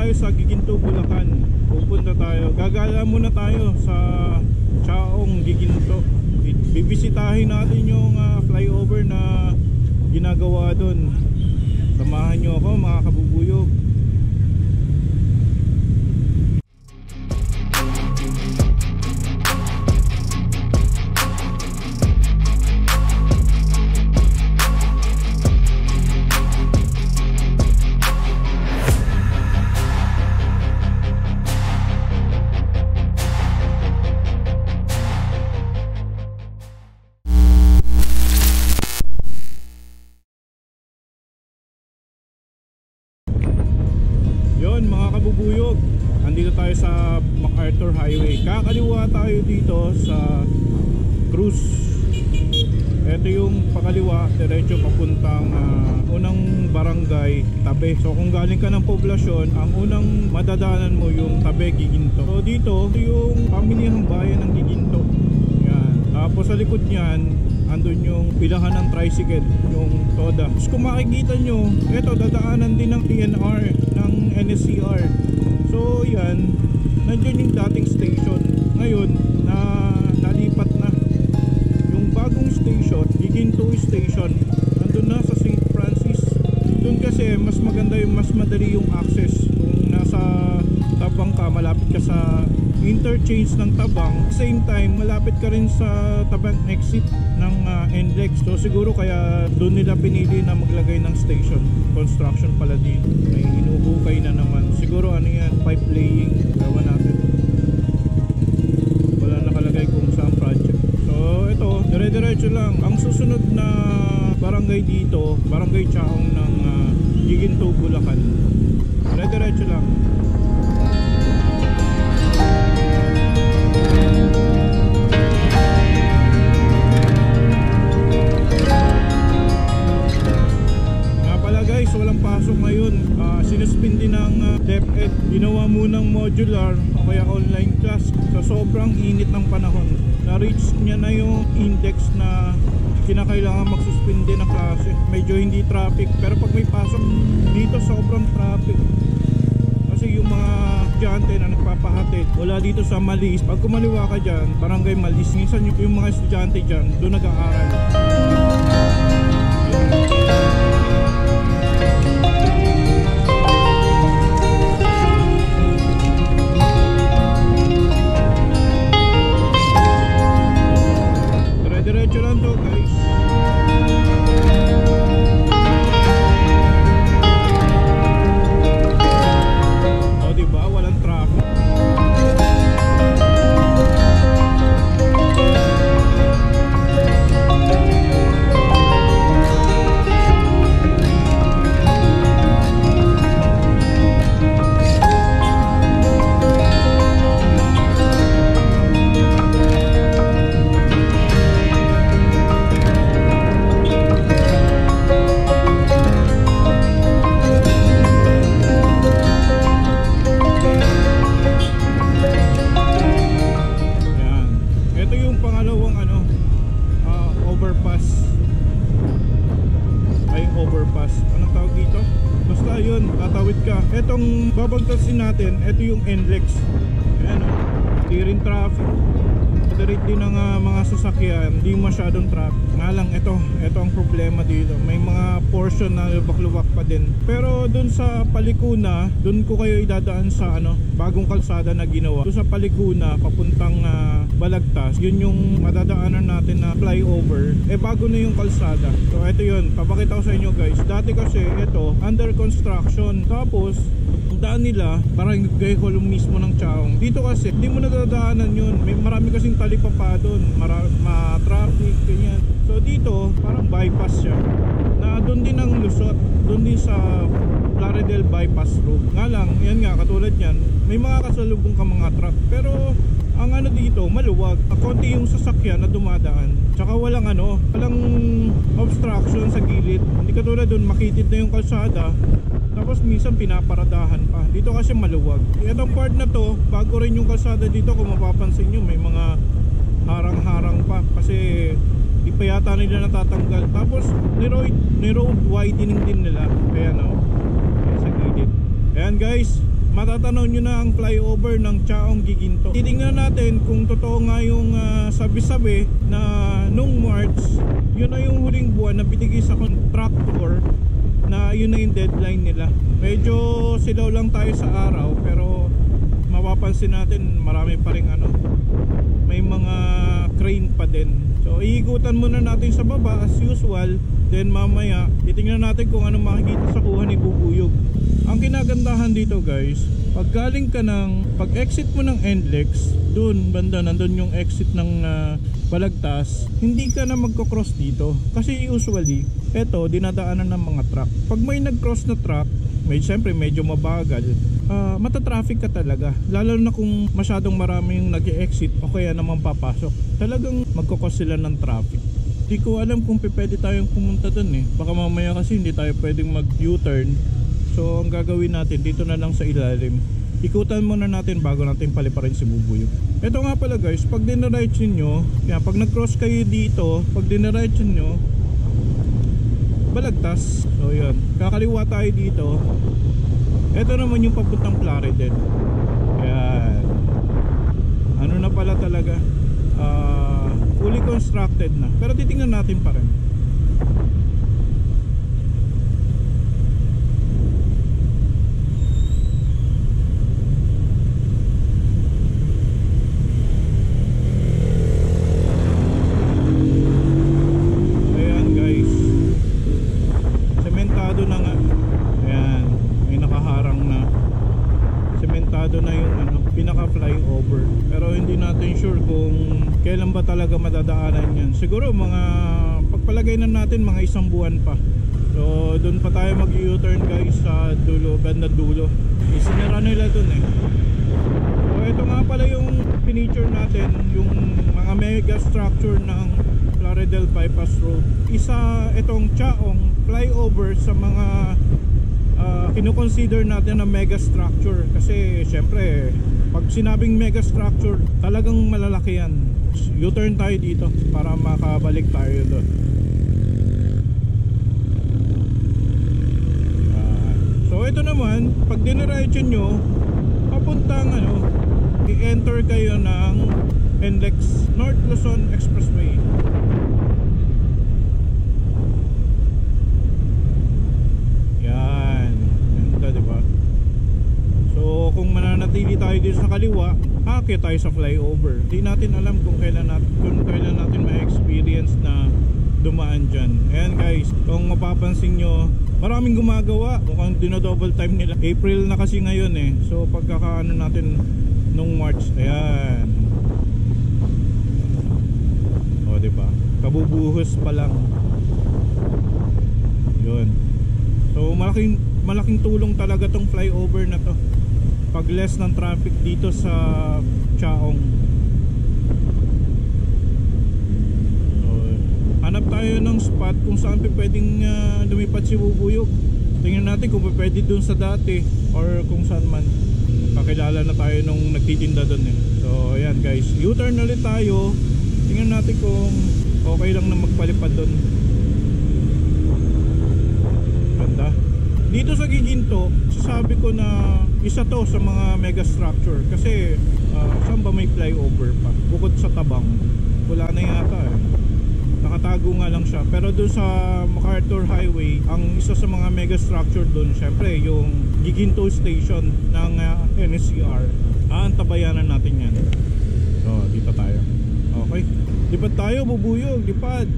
tayo sa Giginto, Bulacan. Pupunta tayo, gagala muna tayo sa Chaong, Giginto. Bibisitahin natin yung flyover na ginagawa doon. Samahan nyo ako mga kabubuyog. Mga kabubuyog, andito tayo sa MacArthur Highway. Kakaliwa tayo dito sa Cruz. Ito yung pakaliwa, diretso papuntang unang barangay, Tabe. So kung galing ka ng poblasyon, ang unang madadaanan mo yung Tabe, Giginto. So dito, ito yung pamilihang bayan ng Giginto. Yan. Tapos sa likod niyan, andun yung pilahan ng tricycle, yung Toda. Tapos kung makikita nyo, ito dadaanan din ng PNR, ng NSCR. So yan, nandiyan yung dating station. Ngayon, nalipat na. Yung bagong station, Giginto Station, andun na sa St. Francis. Doon kasi mas maganda yung, mas madali yung access. Kung nasa Tabang ka, malapit ka sa interchange ng Tabang, same time malapit ka rin sa Tabang exit ng NLEX. So siguro kaya doon nila pinili na maglagay ng station. Construction pala dito, may hinuhukay na naman. Siguro ano yan, pipe laying, gawa natin. Wala nakalagay kung saan project. So ito, dire-diretso lang. Ang susunod na barangay dito, Barangay Chaong ng Giginto, Bulacan. Dire-diretso lang. Guys, walang pasok ngayon. Sinuspindi ng DepEd. Ginawa munang modular o kaya online class. Sa sobrang init ng panahon, na-reach niya na yung index na kinakailangan magsuspindi ng klase. Medyo hindi traffic, pero pag may pasok dito, sobrang traffic. Kasi yung mga estudyante na nagpapahatid, wala dito sa Malis. Pag kumaliwa ka dyan, Barangay Malis, minsan yung mga estudyante dyan, doon nag-aaral. Diretso lang to guys. O diba, walang traffic. Etong babagtasin natin, ito yung NLEX. Ayan o, hindi rin traffic. Moderate din ng mga sasakyan, hindi masyadong traffic. Nga lang, ito ang problema dito. May mga portion na lubak-lubak pa din. Pero dun sa Palikuna, dun ko kayo idadaan sa bagong kalsada na ginawa. Dun sa Palikuna, papuntang Balagtas, yun yung madadaanan natin na flyover. Bago na yung kalsada. So ito yun, papakita ko sa inyo guys. Dati kasi ito, under construction. Tapos daan nila parang gaykolong mismo ng Chaong. Dito kasi hindi mo nadadaanan yun. May marami kasing talipapa doon, traffic, ganyan. So dito parang bypass siya, na doon din ang lusot, doon din sa Plaridel bypass road. Nga lang, yan nga, katulad yan, may mga kasalubong ka mga truck. Pero ang dito, maluwag. Konti yung sasakyan na dumadaan. Tsaka walang obstruction sa gilid. Hindi katulad doon, makitid na yung kalsada. Tapos minsan pinaparadahan pa. Dito kasi maluwag. Itong part na to, bago rin yung kalsada dito, kung mapapansin nyo, may mga harang-harang pa. Kasi di pa yata nila natatanggal. Tapos ni road widening din nila. Ayan o, sa gilid. Ayan guys, matatanaw nyo na ang flyover ng Chaong Giginto. Titingnan natin kung totoo nga yung sabi-sabi na nung March, yun na yung huling buwan na binigay sa contractor na yun na yung deadline nila. Medyo silaw lang tayo sa araw, pero mapapansin natin marami pa rin may mga crane pa din. So iikutan muna natin sa baba as usual, then mamaya titingnan natin kung ano makikita sa kuha ni Bubuyog. Ang kinagandahan dito guys, pag galing ka pag exit mo ng NLEX, dun banda nandun yung exit ng Balagtas, hindi ka na magko-cross dito kasi usually eto dinadaanan ng mga truck. Pag may nag-cross na truck, siyempre medyo mabagal, matatraffic ka talaga, lalo na kung masyadong marami yung nag-exit o kaya naman papasok, talagang magkakos sila ng traffic. Di ko alam kung pwede tayong pumunta dun baka mamaya kasi hindi tayo pwedeng mag U-turn. So ang gagawin natin, dito na lang sa ilalim, ikutan muna natin bago natin paliparin si Bubuyog. Ito nga pala guys, pag dinaright nyo, pag nag-cross kayo dito, pag dinaright nyo Balagtas, so yun, kakaliwa tayo dito. Ito naman yung papuntang Plaridel. Ayan, ano na pala talaga, fully constructed na, pero titingnan natin pa rin. Flyover, pero hindi natin sure kung kailan ba talaga madadaanan yan. Siguro mga pagpalagay na natin mga isang buwan pa. So doon pa tayo mag U-turn guys sa dulo, bandang dulo. Isinara nila doon So ito nga pala yung finiture natin, yung mga mega structure ng Plaridel Bypass Road. Isa itong Chaong flyover sa mga kino-consider natin na mega structure, kasi syempre pag sinabing mega structure talagang malalaki yan. U-turn tayo dito para makabalik tayo doon. So ito naman, pag diniretso nyo papuntang i-enter kayo ng NLEX North Luzon Expressway. Diba? So kung mananatili tayo dito sa kaliwa, aakyat tayo sa flyover. Hindi natin alam kung kailan natin ma-experience na dumaan dyan. Ayan guys, kung mapapansin nyo, maraming gumagawa, mukhang dinodouble time nila. April na kasi ngayon so pagkakaano natin nung March, ayan, o diba, kabubuhos pa lang yun. So malaking tulong talaga tong flyover na to pag less ng traffic dito sa Chaong. So, hanap tayo ng spot kung saan pwedeng lumipad si Bubuyog. Tingnan natin kung pwede dun sa dati or kung saan man. Kakilala na tayo nung nagtitinda dun So ayan guys, U-turn ulit tayo. Tingnan natin kung okay lang na magpalipad dun. Ganda. Dito sa Giginto, sasabi ko na isa to sa mga mega structure kasi saan ba may flyover pa? Bukod sa Tabang, wala na yata nakatago nga lang siya. Pero doon sa MacArthur Highway, ang isa sa mga mega structure doon, syempre yung Giginto Station ng NSCR. Antabayanan natin yan. So dito tayo. Okay, lipad tayo Bubuyog, lipad.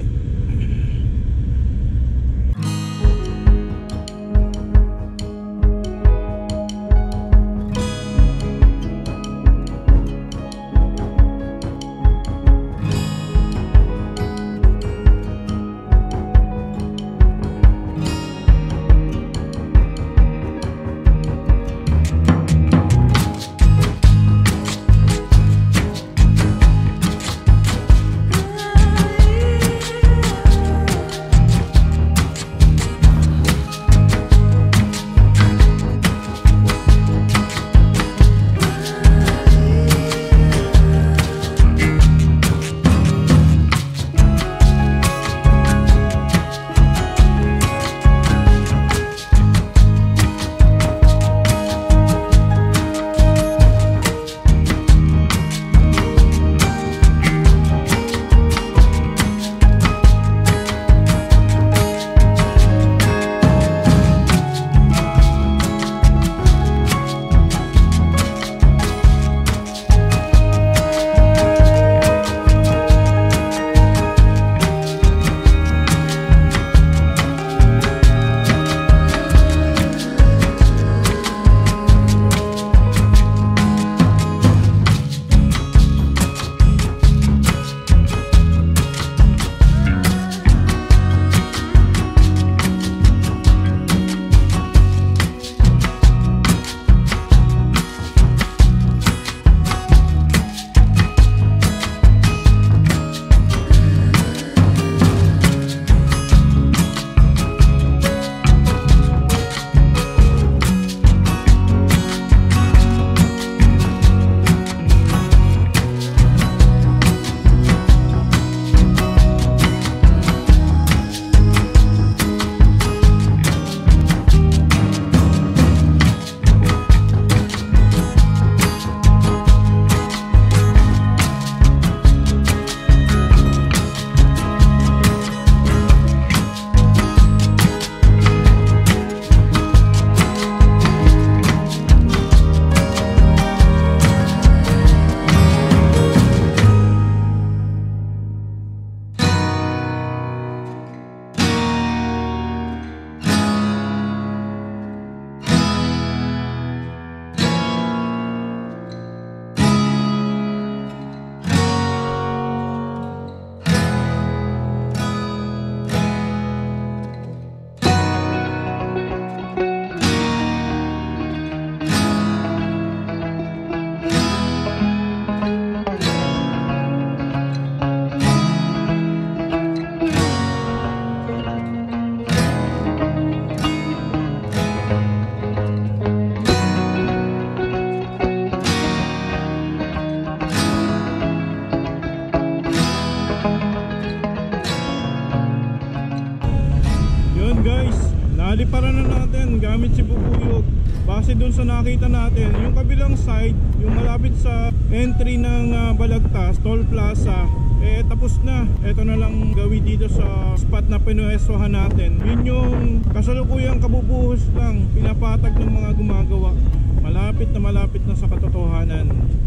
Ayan guys, naliparan na natin gamit si Bubuyog. Base dun sa nakita natin, yung kabilang side, yung malapit sa entry ng Balagtas, Toll Plaza, tapos na. Ito na lang gawin dito sa spot na pinuheswahan natin. Yun yung kasalukuyang kabubuhos lang, pinapatag ng mga gumagawa. Malapit na sa katotohanan.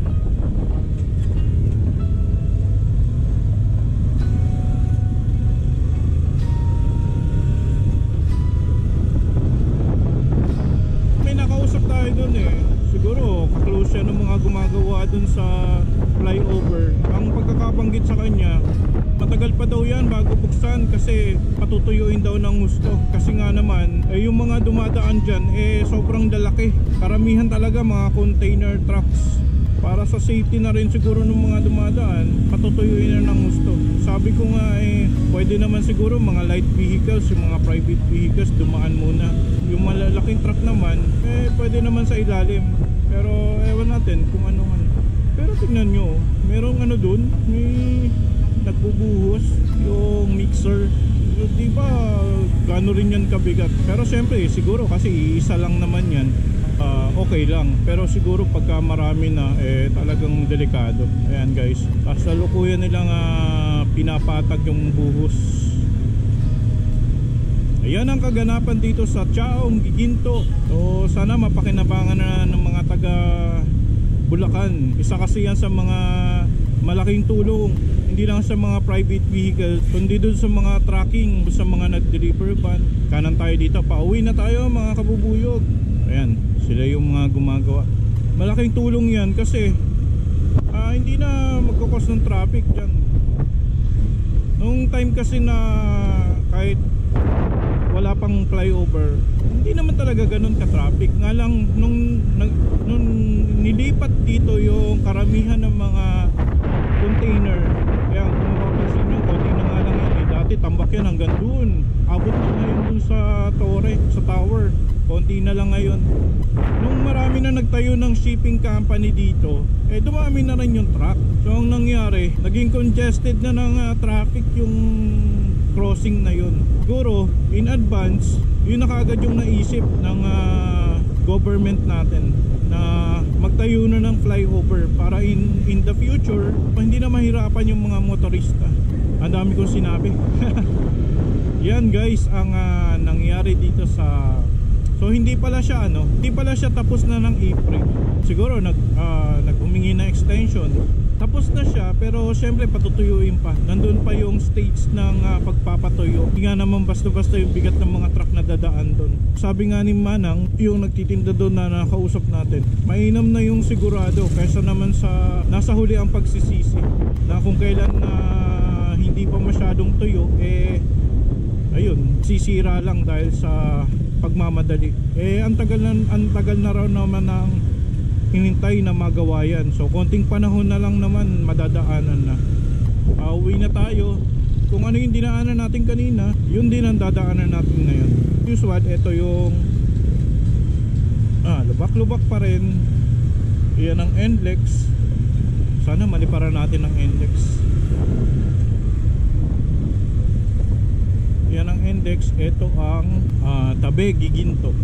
Tayo dun siguro kaklose siya ng mga gumagawa dun sa flyover. Ang pagkakabanggit sa kanya, matagal pa daw yan bago buksan kasi patutuyuin daw ng gusto. Kasi nga naman yung mga dumadaan dyan sobrang lalaki. Karamihan talaga mga container trucks. Para sa safety na rin siguro ng mga dumadaan, patutuyuin na ng gusto. Sabi ko nga pwede naman siguro mga light vehicles, yung mga private vehicles dumaan muna. Yung malalaking truck naman pwede naman sa ilalim. Pero ewan natin kung ano. Pero tingnan nyo, merong dun, may nagbubuhos yung mixer. Diba gano rin yan kabigat. Pero syempre siguro kasi isa lang naman yan, okay lang. Pero siguro pagka marami na talagang delikado. Ayan guys, kasalukuyan nilang pinapatag yung buhos. Ayan ang kaganapan dito sa Chaong Giginto. So sana mapakinabangan na ng mga taga Bulacan. Isa kasi yan sa mga malaking tulong, hindi lang sa mga private vehicles, kundi dun sa mga trucking, sa mga nag-deliver van. Kanan tayo dito, pauwi na tayo mga kabubuyog. Ayan, sila yung mga gumagawa. Malaking tulong yan kasi hindi na magkakos ng traffic dyan. Nung time kasi na kahit wala pang flyover, hindi naman talaga ganun ka-traffic. Nga lang nung nilipat dito yung karamihan ng mga container, kaya kung mapapansin nyo, konti na nga lang yan dati tambak yan hanggang dun, abot na ngayon dun sa tower, konti na lang ngayon. Nung marami na nagtayo ng shipping company dito, dumami na rin yung truck. So ang nangyari, naging congested na ng traffic yung crossing na yun. Siguro in advance yun na kaagad yung naisip ng government natin na magtayo na ng flyover para in the future hindi na mahirapan yung mga motorista. Ang dami kong sinabi. Yan guys ang nangyari dito sa, so hindi pala siya tapos na ng April. Siguro nag-humingi na extension. Tapos na siya, pero syempre patutuyuin pa. Nandun pa yung stage ng pagpapatuyo. Hindi nga naman basta-basta yung bigat ng mga truck na dadaan doon. Sabi nga ni Manang, yung nagtitinda doon na nakausap natin, mainam na yung sigurado kaysa naman sa nasa huli ang pagsisisi. Na kung kailan hindi pa masyadong tuyo, ayun, sisira lang dahil sa pagmamadali. Ang tagal na raw naman ng hinintay na magawa yan. So konting panahon na lang naman madadaanan na. Uwi na tayo. Kung ano yung dinaanan natin kanina, yun din ang dadaanan natin ngayon. Usual, ito yung lubak-lubak pa rin. Yan ang NLEX. Sana maliparan natin ang NLEX. Yan ang NLEX. Ito ang Tabe Giginto.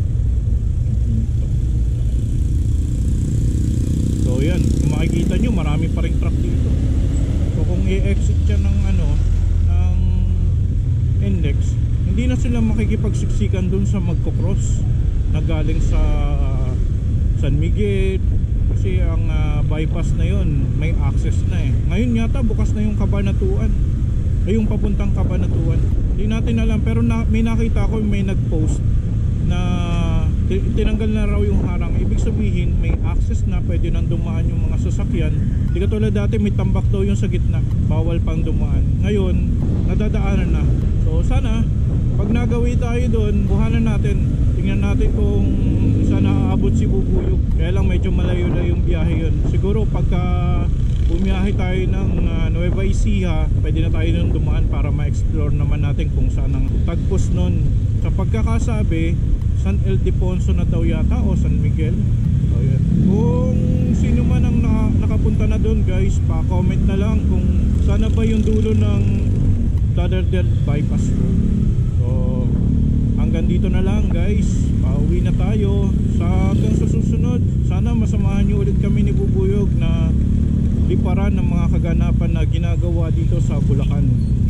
So yan, kung makikita nyo marami pa rin truck dito. So kung i-exit siya ng ng NLEX, hindi na sila makikipagsiksikan dun sa magkocross na galing sa San Miguel. Kasi ang bypass na yon may access na Ngayon yata bukas na yung Cabanatuan, yung papuntang Cabanatuan. Hindi natin alam, pero may nakita ko, may nag-post na tinanggal na raw yung harang. Ibig sabihin may access na, pwede nang dumaan yung mga sasakyan. Di katulad dati may tambak daw yung sa gitna, bawal pang dumaan. Ngayon nadadaanan na. So sana pag nagawi tayo doon, buhanan natin, tingnan natin kung saan naaabot si Bubuyog. Kaya lang medyo malayo na yung biyahe yun. Siguro pagka bumiyahe tayo ng Nueva Ecija, pwede na tayo nun dumaan para ma-explore naman natin kung saan ang tagpos nun. Sa pagkakasabi, San Ildefonso na daw yata o San Miguel. So, yun. Kung sino man ang nakapunta na doon guys, pa-comment na lang kung sana ba yung dulo ng Lauderdale Bypass Road. So hanggang dito na lang guys. Pauwi na tayo. Hanggang sa susunod, sana masamahan nyo ulit kami ni Bubuyog na liparan ng mga kaganapan na ginagawa dito sa Bulacan.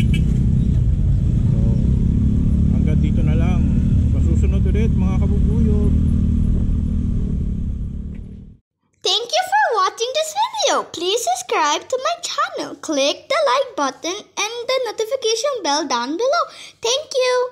So, hanggang dito na lang. Sa susunod ulit mga kabubuyog. Thank you for watching this video. Please subscribe to my channel. Click the like button and the notification bell down below. Thank you.